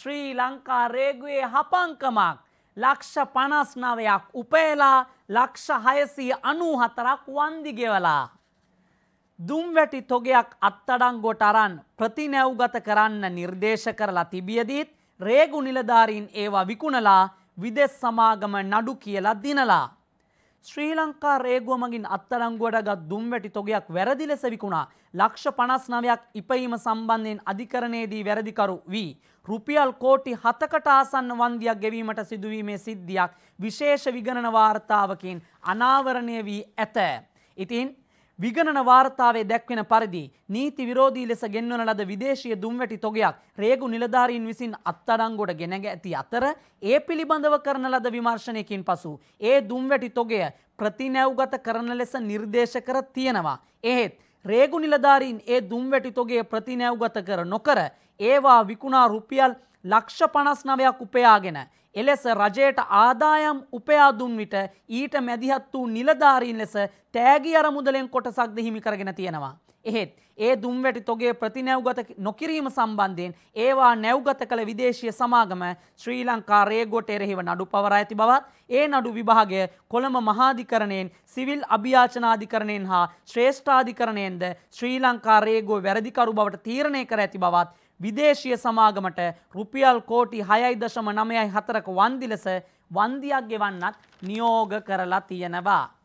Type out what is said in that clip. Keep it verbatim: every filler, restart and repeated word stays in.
ශ්‍රී ලංකා රේගුවේ හපංකමක් ලක්ෂ පනස් නවයක් උපයලා ලක්ෂ හයසිය අනූහතරක් වන්දි ගෙවලා දුම්වැටි තොගයක් අත්අඩංගුවට අරන් ප්‍රතිනැව්ගත කරන්න නිර්දේශ කරලා තිබියදීත් රේගු නිලධාරීන් ඒවා විකුණලා විදෙස් සමාගම නඩු කියලා දිනලා ශ්‍රී ලංකා රේගුව මගින් අත්අඩංගුවට ගත් දුම්වැටි තොගයක් වැරදි ලෙස විකුණා ලක්ෂ පනස් නවයක් ඉපයීම සම්බන්ධයෙන් අධිකරණයේදී වැරදිකරු වී රුපියල් කෝටි හතකට ආසන්න වන්දියක් ගෙවීමට සිදුවීමේ සිද්ධියක් විශේෂ විගණන වාර්තාවකින් අනාවරණය වී ඇත. ඉතින් විගණන වාර්තාවේ දැක්වෙන පරිදි නීති විරෝධී ලෙස ගෙන්වන ලද විදේශීය දුම්වැටි තොගයක් රේගු නිලධාරීන් විසින් අත්අඩංගුවට ගෙන ඇති අතර ඒ පිළිබඳව කරන ලද විමර්ශනයකින් පසු ඒ දුම්වැටි තොගය ප්‍රතිනැව්ගත කරන ලෙස නිර්දේශ කර තියෙනවා. එහෙත් රේගු නිලධාරීන් ඒ දුම්වැටි තොගය ප්‍රතිනැව්ගත කර නොකර ඒවා විකුණා රුපියල් ලක්ෂ පනස් නවයක් උපයාගෙන එලෙස රජයට ආදායම් උපයා දුන් විට ඊට මැදිහත් වූ නිලධාරීන් ලෙස තෑගි අරමුදලෙන් කොටසක්ද හිමි කරගෙන තියෙනවා. එහෙත් ඒ දුම්වැටි තොගේ ප්‍රතිනැව්ගත නොකිරීම සම්බන්ධයෙන් ඒවා නැව්ගත කළ විදේශීය සමාගම ශ්‍රී ලංකා රේගුවට එරෙහිව නඩු පවරා ඇති බවත් ඒ නඩු විභාගය කොළඹ මහාධිකරණයෙන් සිවිල් අභියාචනාධිකරණයෙන් හා ශ්‍රේෂ්ඨාධිකරණයෙන්ද ශ්‍රී ලංකා රේගුව වැරදිකරු බවට තීරණය කර ඇති බවත් විදේශීය සමාගමට රුපියල් කෝටි හයයි දශම නවයයි හතරක වන්දි ලෙස වන්දියක් ගෙවන්නත් නියෝග කරලා තියෙනවා.